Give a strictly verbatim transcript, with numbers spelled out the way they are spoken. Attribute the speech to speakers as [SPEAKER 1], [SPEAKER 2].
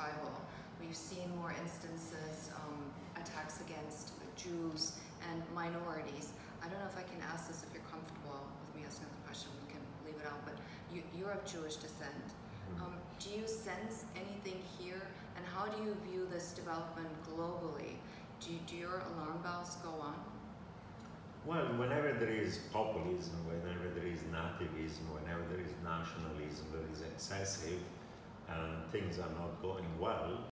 [SPEAKER 1] survival. We've seen more instances, um, attacks against Jews and minorities. I don't know if I can ask this if you're comfortable with me asking the question, we can leave it out, but you, you're of Jewish descent. Um, do you sense anything here, and how do you view this development globally? Do, you, do your alarm bells go on?
[SPEAKER 2] Well, whenever there is populism, whenever there is nativism, whenever there is nationalism that is excessive and things are not going well,